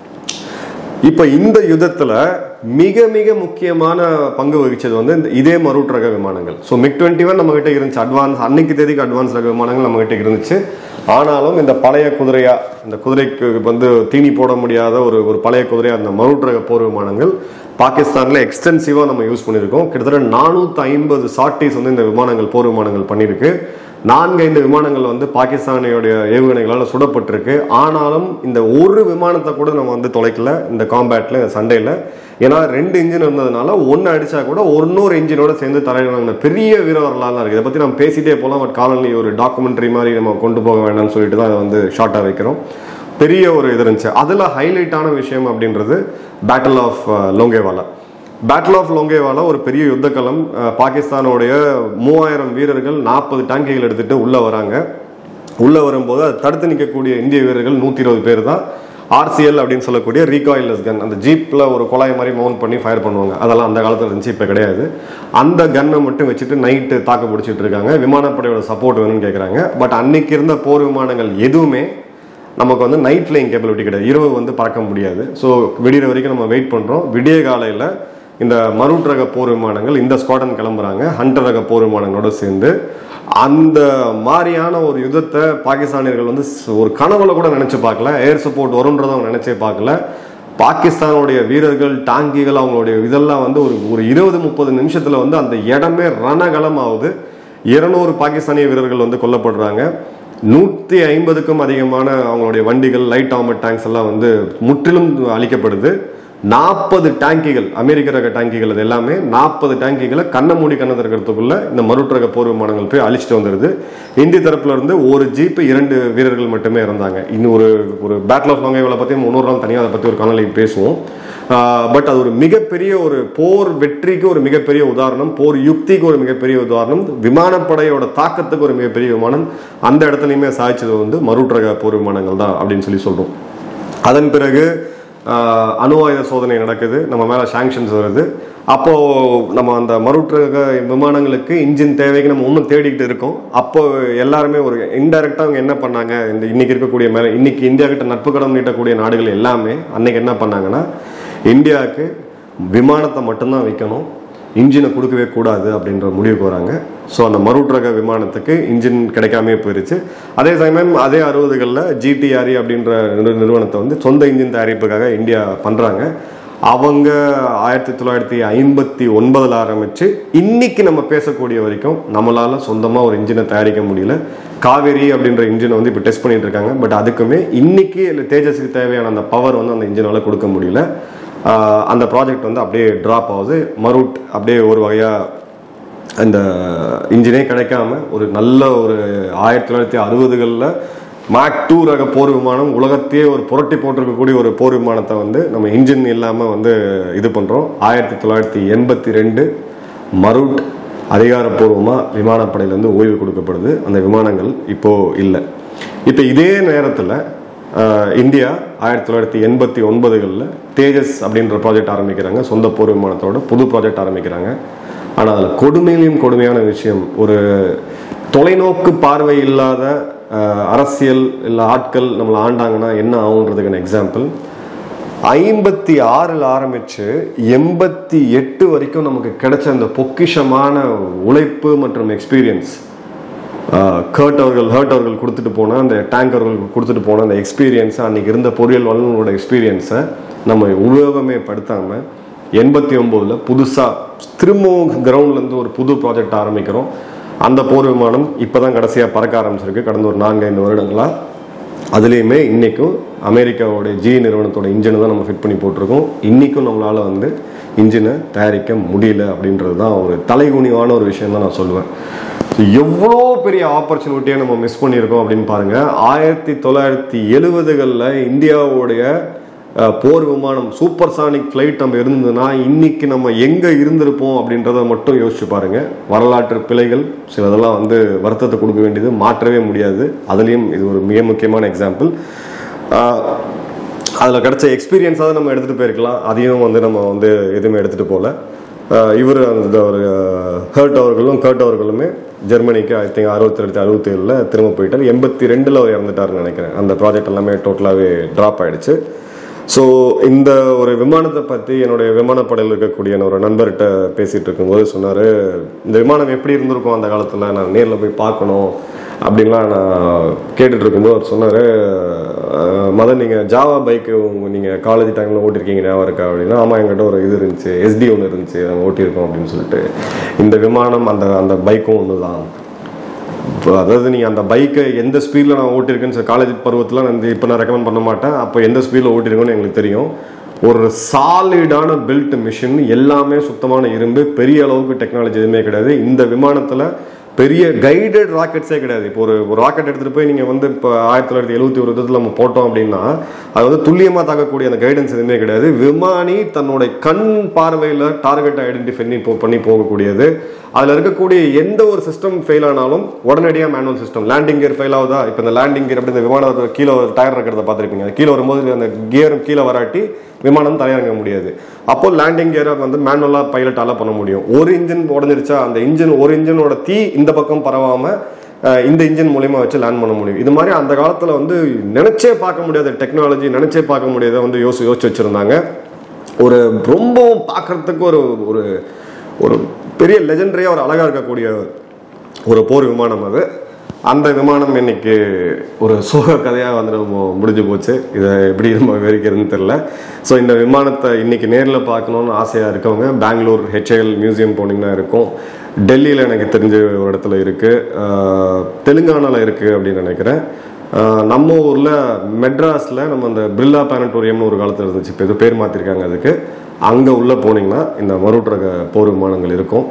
இப்ப இந்த யுத்தத்துல மிக மிக முக்கியமான பங்கு வகிச்சது வந்து இதே மரூட் ரக விமானங்கள். ஸோ மிக் டுவெண்ட்டி ஒன் நம்ம கிட்ட இருந்துச்சு, அட்வான்ஸ் அன்னைக்கு தேதிக்கு அட்வான்ஸ் ரக விமானங்கள் நம்ம கிட்ட இருந்துச்சு. ஆனாலும் இந்த பழைய குதிரையா, இந்த குதிரைக்கு வந்து தீனி போட முடியாத ஒரு ஒரு பழைய குதிரையா அந்த மரூட் ரக போர் விமானங்கள் பாகிஸ்தான்ல எக்ஸ்டென்சிவா நம்ம யூஸ் பண்ணியிருக்கோம். கிட்டத்தட்ட நானூத்தி ஐம்பது சார்ட்டிஸ் வந்து இந்த விமானங்கள் போர் விமானங்கள் பண்ணியிருக்கு. நான்கு ஐந்து விமானங்கள் வந்து பாகிஸ்தானியோடைய ஏவுகணைகளால் சுடப்பட்டிருக்கு. ஆனாலும் இந்த ஒரு விமானத்தை கூட நம்ம வந்து தொலைக்கல இந்த காம்பேட்ல, இந்த சண்டையில. ஏன்னா ரெண்டு இன்ஜின் இருந்ததுனால ஒன்னு அடிச்சா கூட இன்னொரு இன்ஜினோட சேர்ந்து தரையில பெரிய வீரர்களாக இருக்கு. இதை பத்தி நம்ம பேசிட்டே போகலாம். பட் காலனி ஒரு டாக்குமெண்ட்ரி மாதிரி நம்ம கொண்டு போக வேண்டாம்னு சொல்லிட்டு தான் அதை வந்து ஷார்ட்டா வைக்கிறோம். பெரிய ஒரு இது இருந்துச்சு. அதுல ஹைலைட்டான விஷயம் அப்படின்றது battle of Longewala. Battle of Longewala ஒரு பெரிய யுத்த களம். பாகிஸ்தானுடைய மூவாயிரம் வீரர்கள் நாற்பது டேங்கிகள் எடுத்துட்டு உள்ள வராங்க. உள்ள வரும்போது அதை தடுத்து நிற்கக்கூடிய இந்திய வீரர்கள் நூத்தி இருபது பேர் தான். ஆர்சிஎல் அப்படின்னு சொல்லக்கூடிய ரீகாயில்லஸ் கன், அந்த ஜீப்ல ஒரு குழாய் மாதிரி மவுண்ட் பண்ணி ஃபயர் பண்ணுவாங்க. அதெல்லாம் அந்த காலத்துல இருந்துச்சு, இப்ப கிடையாது. அந்த கன்னை மட்டும் வச்சுட்டு நைட்டு தாக்கு பிடிச்சிட்டு இருக்காங்க. விமானப்படையோட சப்போர்ட் வேணும்னு கேட்கறாங்க. பட் அன்னைக்கு இருந்த போர் விமானங்கள் எதுவுமே நமக்கு வந்து நைட் ஃபிளைங் கேப்பபிலிட்டி கிடையாது, இரவு வந்து பறக்க முடியாது. ஸோ விடிகிற வரைக்கும் நம்ம வெயிட் பண்றோம். விடிய காலையில இந்த மரூட் ரக போர் விமானங்கள் இந்த ஸ்குவாட்ரன் கிளம்புறாங்க ஹண்டர் ரக போர் விமானங்களோட சேர்ந்து. அந்த மாதிரியான ஒரு யுத்தத்தை பாகிஸ்தானியர்கள் வந்து ஒரு கனவுல கூட நினைச்சு பார்க்கல. ஏர் சப்போர்ட் வரும்ன்றதை அவங்க நினைச்சே பார்க்கல. பாகிஸ்தானுடைய வீரர்கள், டாங்கிகள், அவங்களுடைய இதெல்லாம் வந்து ஒரு ஒரு இருபது முப்பது நிமிஷத்துல வந்து அந்த இடமே ரணகலம் ஆகுது. இருநூறு பாகிஸ்தானிய வீரர்கள் வந்து கொல்லப்படுறாங்க. நூத்தி ஐம்பதுக்கும் அதிகமான அவங்களுடைய வண்டிகள், லைட் ஆர்மர் டேங்க்ஸ் எல்லாம் வந்து முற்றிலும் அழிக்கப்படுது. நாற்பது டேங்கிகள், அமெரிக்க ரக டேங்கிகள், அது எல்லாமே நாற்பது டேங்கிகளை கண்ண மூடி கண்ண திறக்கிறதுக்குள்ள இந்த மரூட் ரக போர் விமானங்கள் போய் அழிச்சிட்டு வந்துருது. இந்திய தரப்புல இருந்து ஒரு ஜீப், இரண்டு வீரர்கள் மட்டுமே இருந்தாங்க. இன்னும் ஒரு ஒரு பேட்டில் ஆஃப் லோங்கேவாலா பத்தி முன்னூறு நாள் தனியாக அதை பத்தி ஒரு காணொலி பேசுவோம். பட் அது ஒரு மிகப்பெரிய ஒரு போர் வெற்றிக்கு ஒரு மிகப்பெரிய உதாரணம், போர் யுக்திக்கு ஒரு மிகப்பெரிய உதாரணம், விமானப்படையோட தாக்கத்துக்கு ஒரு மிகப்பெரிய விமானம். அந்த இடத்துலையுமே சாதிச்சது வந்து மரூட் ரக போர் விமானங்கள் தான் அப்படின்னு சொல்லி சொல்றோம். அதன் பிறகு அணு ஆயுத சோதனை நடக்குது, நம்ம மேல சாங்ஷன்ஸ் வருது. அப்போ நம்ம அந்த மரூட் ரக விமானங்களுக்கு இன்ஜின் தேவைக்கு நம்ம இன்னும் தேடிக்கிட்டு இருக்கோம். அப்போ எல்லாருமே ஒரு இன்டைரக்டா அவங்க என்ன பண்ணாங்க, இந்த இன்னைக்கு இருக்கக்கூடிய மேல இன்னைக்கு இந்தியா கிட்ட நட்பு கடன் நீட்டக்கூடிய நாடுகள் எல்லாமே அன்னைக்கு என்ன பண்ணாங்கன்னா, இந்தியாவுக்கு விமானத்தை மட்டும்தான் விற்கணும், இன்ஜினை கொடுக்கவே கூடாது அப்படின்ற முடிவுக்கு வராங்க. ஸோ அந்த மரூட் ரக விமானத்துக்கு இன்ஜின் கிடைக்காமே போயிருச்சு. அதே சமயம் அதே அறுபதுகளில் ஜிடிஆர்இ அப்படின்ற நிறுவனத்தை வந்து சொந்த இன்ஜின் தயாரிப்புக்காக இந்தியா பண்ணுறாங்க. அவங்க ஆயிரத்தி தொள்ளாயிரத்தி ஐம்பத்தி ஒன்பதில் ஆரம்பித்து இன்னைக்கு நம்ம பேசக்கூடிய வரைக்கும் நம்மளால் சொந்தமாக ஒரு இன்ஜினை தயாரிக்க முடியல. காவேரி அப்படின்ற இன்ஜினை வந்து இப்போ டெஸ்ட் பண்ணிட்டு இருக்காங்க. பட் அதுக்குமே இன்னைக்கு தேஜஸுக்கு தேவையான அந்த பவர் வந்து அந்த இன்ஜினால் கொடுக்க முடியல. அந்த ப்ராஜெக்ட் வந்து அப்படியே ட்ராப் ஆகுது. மருட் அப்படியே ஒரு வகையாக அந்த இன்ஜினே கிடைக்காம ஒரு நல்ல ஒரு ஆயிரத்தி தொள்ளாயிரத்தி அறுபதுகளில் மேக் டூ ரக போர் விமானம் உலகத்தையே ஒரு புரட்டி போட்டிருக்கக்கூடிய ஒரு போர் விமானத்தை வந்து நம்ம இன்ஜின் இல்லாமல் வந்து இது பண்ணுறோம். ஆயிரத்தி தொள்ளாயிரத்தி எண்பத்தி ரெண்டு மருட் அதிகாரப்பூர்வமாக விமானப்படையிலேருந்து ஓய்வு கொடுக்கப்படுது. அந்த விமானங்கள் இப்போது இல்லை. இப்போ இதே நேரத்தில் இந்தியா ஆயிரத்தி தொள்ளாயிரத்தி எண்பத்தி ஒன்பதுகளில் தேஜஸ் அப்படின்ற ப்ராஜெக்ட் ஆரம்பிக்கிறாங்க. சொந்த போர் விமானத்தோட புது ப்ராஜெக்ட் ஆரம்பிக்கிறாங்க. ஆனால் அதில் கொடுமையிலையும் கொடுமையான விஷயம், ஒரு தொலைநோக்கு பார்வை இல்லாத அரசியல் இல்லை ஆட்கள் நம்மளை ஆண்டாங்கன்னா என்ன ஆகுன்றதுக்கான எக்ஸாம்பிள், ஐம்பத்தி ஆறில் ஆரம்பித்து எண்பத்தி எட்டு வரைக்கும் நமக்கு கிடைச்ச அந்த பொக்கிஷமான உழைப்பு மற்றும் எக்ஸ்பீரியன்ஸ், கர்ட் அவர்கள் ஹர்ட் அவர்கள் கொடுத்துட்டு போனால் அந்த டேங்க் அவர்கள் கொடுத்துட்டு போன அந்த எக்ஸ்பீரியன்ஸை, அன்றைக்கி இருந்த பொறியியல் வல்லுநரோட எக்ஸ்பீரியன்ஸை நம்ம உபயோகமே படுத்தாமல் எண்பத்தி ஒம்போதில் புதுசாக திரும்பவும் கிரவுண்ட்லேருந்து ஒரு புது ப்ராஜெக்ட் ஆரம்பிக்கிறோம். அந்த போர் விமானம் இப்போ தான் கடைசியாக பறக்க ஆரம்பிச்சிருக்கு கடந்த ஒரு நான்கு ஐந்து வருடங்களாக. அதுலேயுமே இன்றைக்கும் அமெரிக்காவோடைய ஜி நிறுவனத்தோட இன்ஜினை தான் நம்ம ஃபிட் பண்ணி போட்டிருக்கோம். இன்றைக்கும் நம்மளால் வந்து இன்ஜினை தயாரிக்க முடியல அப்படின்றது தான் ஒரு தலைகுனிவான ஒரு விஷயம் தான் நான் சொல்லுவேன். எவ்வளோ பெரிய ஆப்பர்ச்சுனிட்டியை நம்ம மிஸ் பண்ணியிருக்கோம் அப்படின்னு பாருங்கள். ஆயிரத்தி தொள்ளாயிரத்தி எழுபதுகளில் இந்தியாவுடைய போர் விமானம் சூப்பர்சானிக் ஃப்ளைட் நம்ம இருந்ததுன்னா இன்னைக்கு நம்ம எங்கே இருந்திருப்போம் அப்படின்றத மட்டும் யோசிச்சு பாருங்க. வரலாற்று பிழைகள் சிலதெல்லாம் வந்து வருத்தத்தை கொடுக்க வேண்டியது, மாற்றவே முடியாது. அதுலேயும் இது ஒரு மிக முக்கியமான எக்ஸாம்பிள். அதில் கிடைச்ச எக்ஸ்பீரியன்ஸாக நம்ம எடுத்துகிட்டு போயிருக்கலாம். அதையும் வந்து நம்ம வந்து எதுவுமே எடுத்துகிட்டு போகல. இவர் அந்த ஒரு ஹர்ட் அவர்களும் கர்ட் அவர்களுமே ஜெர்மனிக்கு ஐ திங்க் அறுபத்தி ரெண்டு அறுபத்தி ஏழில் திரும்ப போயிட்டார். எண்பத்தி ரெண்டில் அவர் இறந்துட்டாருன்னு நினைக்கிறேன். அந்த ப்ராஜெக்ட் எல்லாமே டோட்டலாகவே ட்ராப் ஆகிடுச்சு. ஸோ இந்த ஒரு விமானத்தை பற்றி என்னுடைய விமானப்படையில் இருக்கக்கூடிய ஒரு நண்பர்கிட்ட பேசிகிட்டு இருக்கும்போது சொன்னார், இந்த விமானம் எப்படி இருந்திருக்கும் அந்த காலத்தில், நான் நேரில் போய் பார்க்கணும் அப்படின்லாம் நான் கேட்டுட்டு இருக்கும்போது அவர் சொன்னார், மதன் நீங்கள் ஜாவா பைக்கு நீங்கள் காலேஜ் டைமில் ஓட்டிருக்கீங்க ஞாபகம் இருக்கா அப்படின்னா, ஆமாம் என்கிட்ட ஒரு இது இருந்துச்சு, எஸ்டி ஒன்று இருந்துச்சு, நாங்கள் ஓட்டியிருக்கோம் அப்படின்னு சொல்லிட்டு. இந்த விமானம் அந்த அந்த பைக்கும் ஒன்று தான். அதாவது நீங்கள் அந்த பைக்கை எந்த ஸ்பீடில் நான் ஓட்டிருக்கேன்னு சொல்லி காலேஜ் பருவத்தில் நான் இப்போ நான் ரெக்கமெண்ட் பண்ண மாட்டேன். அப்போ எந்த ஸ்பீடில் ஓட்டிருக்கோன்னு எங்களுக்கு தெரியும். ஒரு சாலிடான பில்ட் மிஷின், எல்லாமே சுத்தமான இரும்பு, பெரிய அளவுக்கு டெக்னாலஜி எதுவுமே கிடையாது. இந்த விமானத்தில் பெரிய கைடட் ராக்கெட்ஸே கிடையாது. இப்போ ஒரு ராக்கெட் எடுத்துகிட்டு போய் நீங்கள் வந்து இப்போ ஆயிரத்தி தொள்ளாயிரத்தி எழுபத்தி ஒரு விதத்தில் நம்ம போட்டோம் அப்படின்னா அது வந்து துல்லியமாக தாக்கக்கூடிய அந்த கைடன்ஸ் எதுவுமே கிடையாது. விமானி தன்னுடைய கண் பார்வையில் டார்கெட்டை ஐடென்டிஃபை பண்ணி பண்ணி போகக்கூடியது. அதில் இருக்கக்கூடிய எந்த ஒரு சிஸ்டம் ஃபெயில் ஆனாலும் உடனடியாக manual system. Landing gear fail ஆகுதா, இப்போ இந்த லேண்டிங் கியர் அப்படி இந்த விமானத்தை கீழே டயர் இருக்கிறத பார்த்துருப்பீங்க. கீழே வரும்போது அந்த கியரும் கீழே வராட்டி விமானம் தரையிறங்க முடியாது. அப்போ லேண்டிங் கியரை வந்து மேனுவலாக பைலட்டால பண்ண முடியும். ஒரு இன்ஜின் உடஞ்சிருச்சா அந்த இன்ஜின் ஒரு இன்ஜினோட தீ இந்த பக்கம் பரவாமல் இந்த இன்ஜின் மூலயமா வச்சு லேண்ட் பண்ண முடியும். இது மாதிரி அந்த காலத்தில் வந்து நினைச்சே பார்க்க முடியாத டெக்னாலஜி, நினைச்சே பார்க்க முடியாத வந்து யோசி யோசிச்சு வச்சுருந்தாங்க. ஒரு ரொம்பவும் பார்க்கறதுக்கு ஒரு ஒரு ஒரு பெரிய லெஜெண்டரியாக ஒரு அழகாக இருக்கக்கூடிய ஒரு போர் விமானம் அது. அந்த விமானம் இன்னைக்கு ஒரு சோக கதையாக வந்து நம்ம முடிஞ்சு போச்சு. இதை எப்படி நம்ம விவரிக்கிறதுன்னு தெரில. ஸோ இந்த விமானத்தை இன்னைக்கு நேரில் பார்க்கணுன்னு ஆசையாக இருக்கவங்க பெங்களூர் ஹெச்ஏஎல் மியூசியம் போனீங்கன்னா இருக்கும். டெல்லியில் எனக்கு தெரிஞ்ச ஒரு இடத்துல இருக்குது, தெலுங்கானாவில் இருக்குது அப்படின்னு நினைக்கிறேன். நம்ம ஊரில் மெட்ராஸில் நம்ம அந்த பிர்லா பிளானட்டோரியம்னு ஒரு காலத்தில் இருந்துச்சு, இப்போ எது பேர் மாற்றிருக்காங்க அதுக்கு. அங்கே உள்ளே போனீங்கன்னா இந்த மருட் ரக போர் விமானங்கள் இருக்கும்.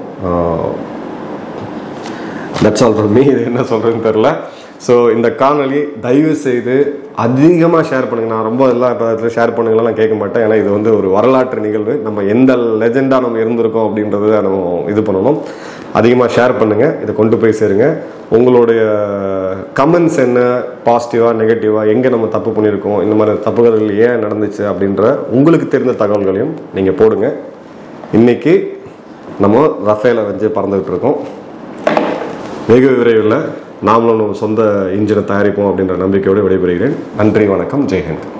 That's all for me. இது என்ன சொல்கிறதுன்னு தெரில. ஸோ இந்த காணொலி தயவு செய்து அதிகமாக ஷேர் பண்ணுங்கள். நான் ரொம்ப எல்லாம் இப்போ இடத்துல ஷேர் பண்ணுங்கலாம் நான் கேட்க மாட்டேன். ஏன்னா இது வந்து ஒரு வரலாற்று நிகழ்வு. நம்ம எந்த லெஜெண்டாக நம்ம இருந்திருக்கோம் அப்படின்றத நம்ம இது பண்ணணும். அதிகமாக ஷேர் பண்ணுங்கள், இதை கொண்டு போய் சேருங்க. உங்களுடைய கமெண்ட்ஸ் என்ன, பாசிட்டிவாக நெகட்டிவாக, எங்கே நம்ம தப்பு பண்ணியிருக்கோம், இந்த மாதிரி தப்புகள் ஏன் நடந்துச்சு அப்படின்ற உங்களுக்கு தெரிந்த தகவல்களையும் நீங்கள் போடுங்க. இன்றைக்கி நம்ம ரஃபேலை வச்சு பறந்துக்கிட்டு இருக்கோம். வெகு விரைவில் நாமளும் சொந்த இன்ஜினை தயாரிப்போம் அப்படின்ற நம்பிக்கையோடு விடைபெறுகிறேன். நன்றி, வணக்கம், ஜெய்ஹிந்த்.